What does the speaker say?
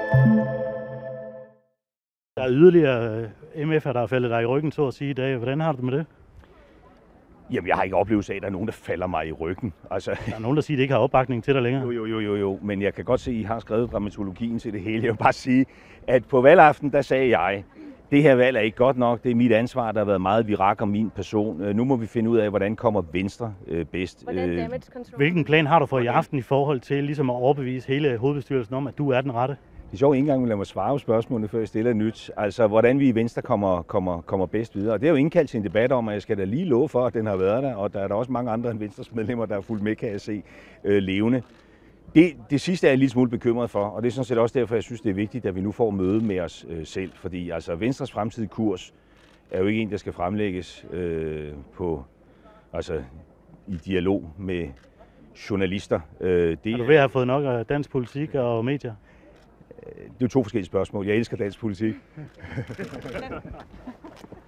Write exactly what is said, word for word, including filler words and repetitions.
Der er yderligere M F'er, der er faldet dig i ryggen, så at sige i dag. Hvordan har du det med det? Jamen, jeg har ikke oplevelse af, at der er nogen, der falder mig i ryggen. Altså, Der er nogen, der siger, at de ikke har opbakning til dig længere. jo, jo, jo, jo, jo, men jeg kan godt se, at I har skrevet dramaturgien til det hele. Jeg vil bare sige, at på valgaften, der sagde jeg, det her valg er ikke godt nok, det er mit ansvar, der har været meget virak om min person. Nu må vi finde ud af, hvordan kommer Venstre bedst. Hvilken plan har du for i aften i forhold til ligesom at overbevise hele hovedbestyrelsen om, at du er den rette? Det er sjovt, ikke engang vil lade mig svare på spørgsmålene, før jeg stiller nyt. Altså, hvordan vi i Venstre kommer, kommer, kommer bedst videre. Og det er jo indkaldt til en debat om, at jeg skal da lige love for, at den har været der. Og der er der også mange andre end Venstres medlemmer, der er fulgt med, kan jeg se, øh, levende. Det, det sidste er jeg en lille smule bekymret for, og det er sådan set også derfor, jeg synes, det er vigtigt, at vi nu får møde med os øh, selv. Fordi altså, Venstres fremtidige kurs er jo ikke en, der skal fremlægges øh, på, altså, i dialog med journalister. Øh, det er du ved at have fået nok af dansk politik og medier? Det er jo to forskellige spørgsmål. Jeg elsker dansk politik.